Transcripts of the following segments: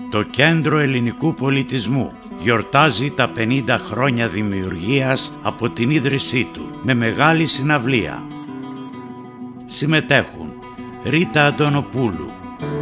Το Κέντρο Ελληνικού Πολιτισμού γιορτάζει τα 50 χρόνια δημιουργίας από την ίδρυσή του με μεγάλη συναυλία. Συμμετέχουν Ρίτα Αντωνοπούλου,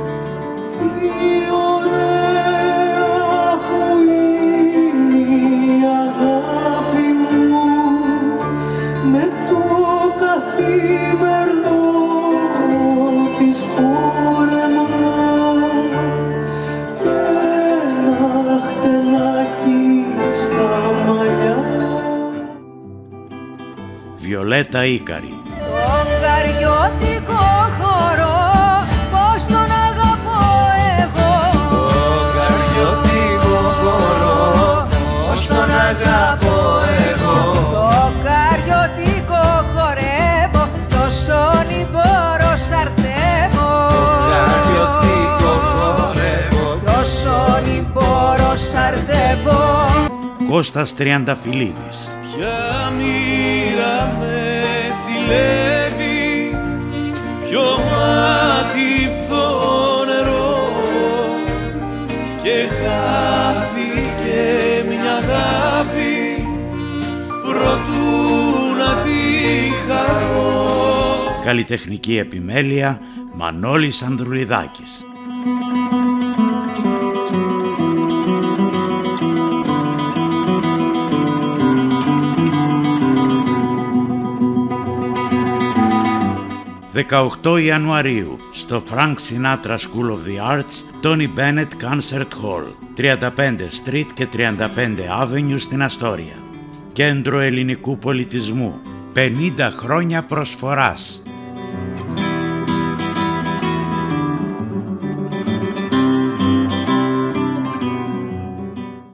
Βιολέτα Ίκαρη, τον καριώτικο χορό, πώς τον αγαπώ εγώ. Τον καριώτικο χορό, πώς τον αγαπώ εγώ. Το καριώτικο χορεύω, το σόνι μπορώ σαρτεύω. Το καριώτικο χορεύω, το σόνι μπορώ σαρτεύω. Κώστας Τριανταφυλλίδης, ποια μοίρα με ζηλεύει, ποιο μάτι φθονερό, και χάθηκε μια αγάπη προτού να τη χαρώ. καλλιτεχνική επιμέλεια Μανώλης Ανδρουλιδάκης. «18 Ιανουαρίου στο Frank Sinatra School of the Arts, Tony Bennett Concert Hall, 35 Street και 35 Avenue στην Αστόρια. Κέντρο Ελληνικού Πολιτισμού, 50 χρόνια προσφοράς.